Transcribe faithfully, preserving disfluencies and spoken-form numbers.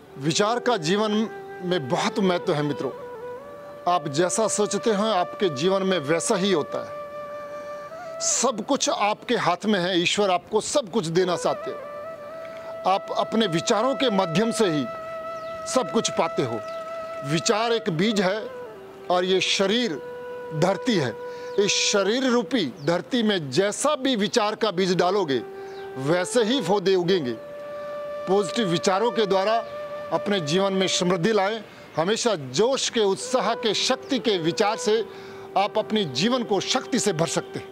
विचार का जीवन में बहुत महत्व है मित्रों। आप जैसा सोचते हैं आपके जीवन में वैसा ही होता है। सब कुछ आपके हाथ में है। ईश्वर आपको सब कुछ देना चाहते हो। आप अपने विचारों के माध्यम से ही सब कुछ पाते हो। विचार एक बीज है और ये शरीर धरती है। इस शरीर रूपी धरती में जैसा भी विचार का बीज डालोगे वैसे ही पौधे उगेंगे। पॉजिटिव विचारों के द्वारा अपने जीवन में समृद्धि लाएं। हमेशा जोश के, उत्साह के, शक्ति के विचार से आप अपनी जीवन को शक्ति से भर सकते हैं।